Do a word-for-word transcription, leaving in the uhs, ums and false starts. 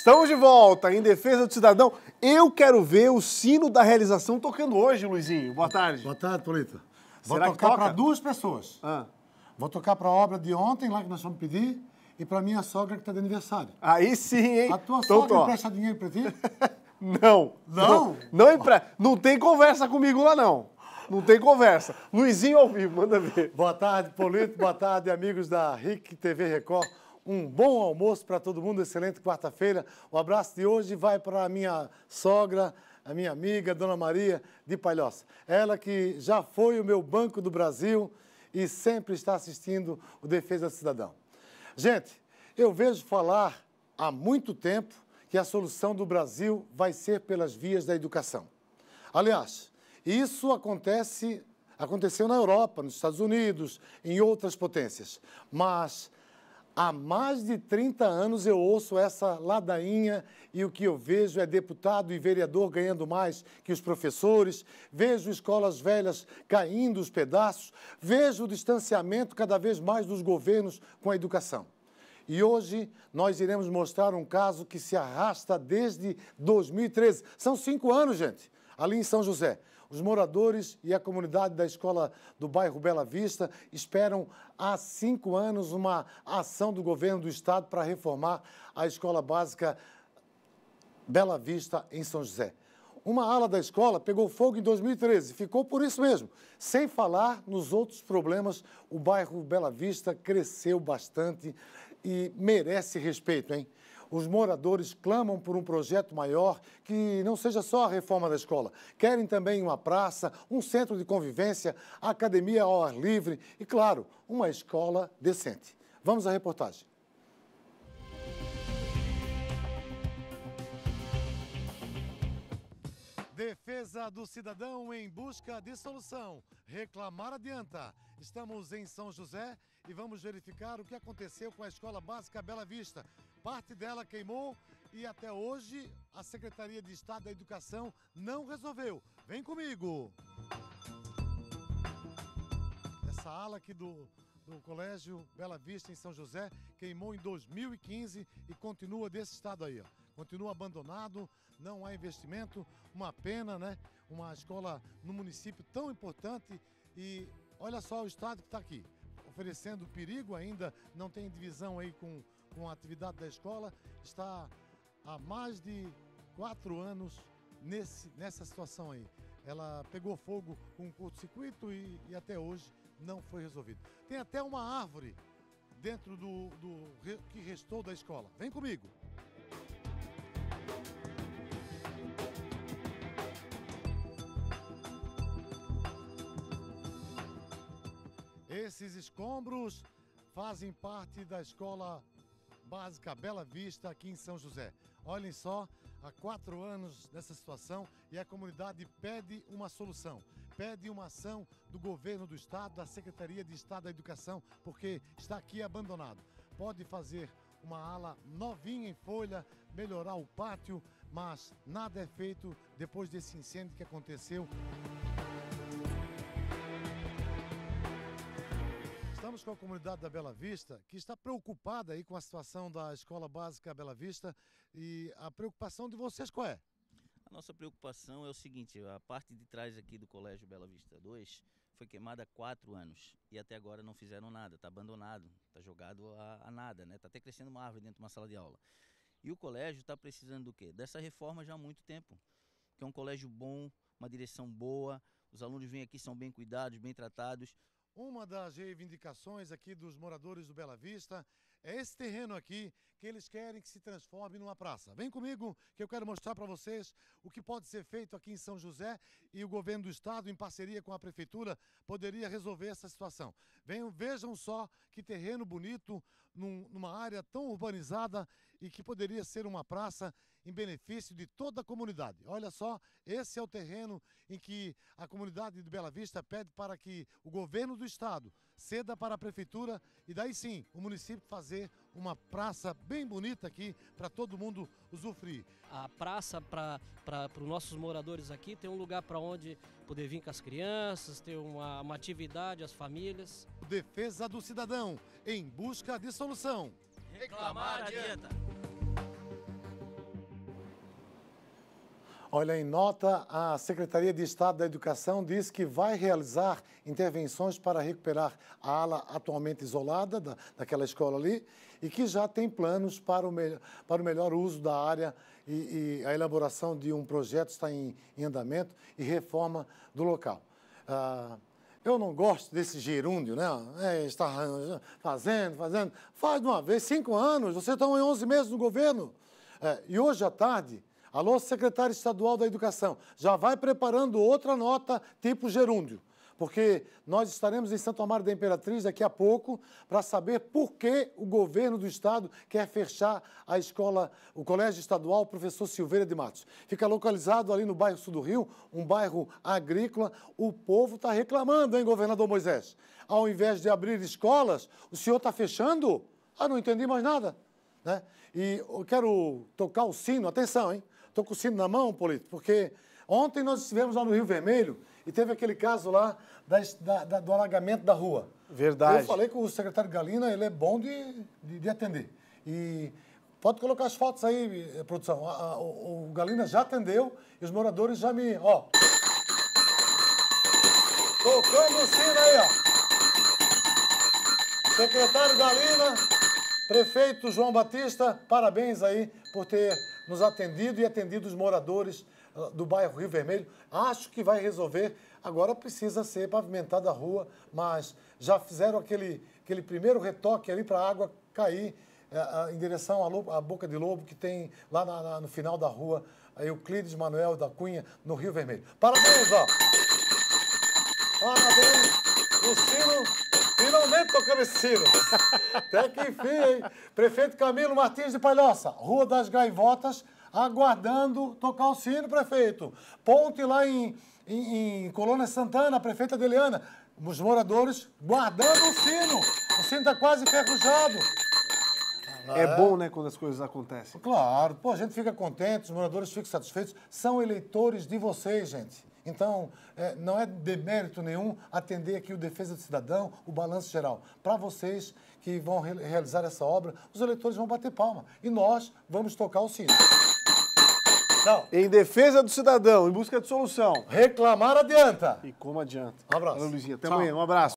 Estamos de volta em Defesa do Cidadão. Eu quero ver o sino da realização tocando hoje, Luizinho. Boa tarde. Boa tarde, Polito. Vou Será que tocar toca? para duas pessoas. Ah. Vou tocar para a obra de ontem, lá que nós vamos pedir, e para minha sogra que está de aniversário. Aí sim, hein? A tua Então, sogra tô. empresta dinheiro para ti? Não. Não? Não, empre... não tem conversa comigo lá, não. Não tem conversa. Luizinho ao vivo, manda ver. Boa tarde, Polito. Boa tarde, amigos da R I C T V Record. Um bom almoço para todo mundo, excelente quarta-feira. O abraço de hoje vai para a minha sogra, a minha amiga, Dona Maria de Palhoça. Ela que já foi o meu Banco do Brasil e sempre está assistindo o Defesa do Cidadão. Gente, eu vejo falar há muito tempo que a solução do Brasil vai ser pelas vias da educação. Aliás, isso acontece, aconteceu na Europa, nos Estados Unidos, em outras potências. Mas há mais de trinta anos eu ouço essa ladainha e o que eu vejo é deputado e vereador ganhando mais que os professores, vejo escolas velhas caindo os pedaços, vejo o distanciamento cada vez mais dos governos com a educação. E hoje nós iremos mostrar um caso que se arrasta desde dois mil e treze. São cinco anos, gente, ali em São José. Os moradores e a comunidade da escola do bairro Bela Vista esperam há cinco anos uma ação do governo do estado para reformar a escola básica Bela Vista em São José. Uma ala da escola pegou fogo em dois mil e treze, ficou por isso mesmo. Sem falar nos outros problemas, o bairro Bela Vista cresceu bastante e merece respeito, hein? Os moradores clamam por um projeto maior que não seja só a reforma da escola. Querem também uma praça, um centro de convivência, academia ao ar livre e, claro, uma escola decente. Vamos à reportagem. Defesa do cidadão em busca de solução. Reclamar adianta. Estamos em São José e vamos verificar o que aconteceu com a Escola Básica Bela Vista. Parte dela queimou e até hoje a Secretaria de Estado da Educação não resolveu. Vem comigo! Essa ala aqui do, do Colégio Bela Vista em São José queimou em dois mil e quinze e continua desse estado aí, ó. Continua abandonado, não há investimento, uma pena, né? Uma escola no município tão importante e olha só o estado que está aqui, oferecendo perigo ainda, não tem divisão aí com, com a atividade da escola, está há mais de quatro anos nesse, nessa situação aí. Ela pegou fogo com um curto-circuito e, e até hoje não foi resolvido. Tem até uma árvore dentro do, do que restou da escola. Vem comigo! Esses escombros fazem parte da Escola Básica Bela Vista aqui em São José. Olhem só, há quatro anos nessa situação e a comunidade pede uma solução. Pede uma ação do governo do estado, da Secretaria de Estado da Educação, porque está aqui abandonado. Pode fazer uma ala novinha em folha, melhorar o pátio, mas nada é feito depois desse incêndio que aconteceu. Estamos com a comunidade da Bela Vista, que está preocupada aí com a situação da Escola Básica Bela Vista. E a preocupação de vocês qual é? A nossa preocupação é o seguinte, a parte de trás aqui do Colégio Bela Vista dois foi queimada há quatro anos e até agora não fizeram nada, está abandonado, está jogado a, a nada, né? Está até crescendo uma árvore dentro de uma sala de aula. E o colégio está precisando do quê? Dessa reforma já há muito tempo, que é um colégio bom, uma direção boa, os alunos vêm aqui, são bem cuidados, bem tratados. Uma das reivindicações aqui dos moradores do Bela Vista é esse terreno aqui que eles querem que se transforme numa praça. Vem comigo que eu quero mostrar para vocês o que pode ser feito aqui em São José e o governo do estado, em parceria com a prefeitura, poderia resolver essa situação. Venham, vejam só que terreno bonito, num, numa área tão urbanizada e que poderia ser uma praça em benefício de toda a comunidade. Olha só, esse é o terreno em que a comunidade de Bela Vista pede para que o governo do estado ceda para a prefeitura e daí sim o município fazer uma praça bem bonita aqui para todo mundo usufruir. A praça para os nossos moradores aqui tem um lugar para onde poder vir com as crianças, ter uma, uma atividade, as famílias. Defesa do cidadão em busca de solução. Reclamar adianta. Olha, em nota, a Secretaria de Estado da Educação diz que vai realizar intervenções para recuperar a ala atualmente isolada da, daquela escola ali e que já tem planos para o, me, para o melhor uso da área e, e a elaboração de um projeto está em, em andamento e reforma do local. Ah, eu não gosto desse gerúndio, né? É, está fazendo, fazendo. Faz de uma vez, cinco anos, vocês estão em onze meses no governo. É, e hoje à tarde, alô, secretário estadual da Educação, já vai preparando outra nota tipo gerúndio, porque nós estaremos em Santo Amaro da Imperatriz daqui a pouco para saber por que o governo do estado quer fechar a escola, o Colégio Estadual Professor Silveira de Matos. Fica localizado ali no bairro Sul do Rio, um bairro agrícola. O povo está reclamando, hein, governador Moisés? Ao invés de abrir escolas, o senhor está fechando? Ah, não entendi mais nada, né? E eu quero tocar o sino, atenção, hein? Estou com o sino na mão, Polito, porque ontem nós estivemos lá no Rio Vermelho e teve aquele caso lá da, da, da, do alagamento da rua. Verdade. Eu falei com o secretário Galina, ele é bom de, de, de atender. E pode colocar as fotos aí, produção. A, a, o, o Galina já atendeu e os moradores já me... Ó, tocando o sino aí, ó. Secretário Galina, prefeito João Batista, parabéns aí por ter nos atendido e atendido os moradores do bairro Rio Vermelho. Acho que vai resolver. Agora precisa ser pavimentada a rua, mas já fizeram aquele, aquele primeiro retoque ali para a água cair é, em direção à, lobo, à Boca de Lobo, que tem lá na, na, no final da rua, Euclides Manuel da Cunha, no Rio Vermelho. Parabéns, ó! Parabéns! O sino... Finalmente tocando esse sino. Até que enfim, hein? Prefeito Camilo Martins de Palhoça, Rua das Gaivotas, aguardando tocar o sino, prefeito. Ponte lá em, em, em Colônia Santana, prefeita Adeliana. Os moradores guardando o sino. O sino está quase enferrujado. É, é bom, né, quando as coisas acontecem. Claro. Pô, a gente fica contente, os moradores ficam satisfeitos. São eleitores de vocês, gente. Então, é, não é demérito nenhum atender aqui o Defesa do Cidadão, o Balanço Geral. Para vocês que vão re realizar essa obra, os eleitores vão bater palma. E nós vamos tocar o sino. Não. Em defesa do cidadão, em busca de solução. Reclamar adianta. E como adianta. Um abraço. Valeu, Luizinho. Até Tchau. amanhã. Um abraço.